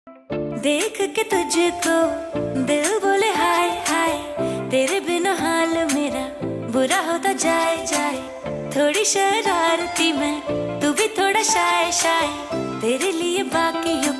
देख के तुझको दिल बोले हाय हाय, तेरे बिना हाल मेरा बुरा होता जाए जाए। थोड़ी शरारती मैं, तू भी थोड़ा शाय शाय, तेरे लिए बाकियों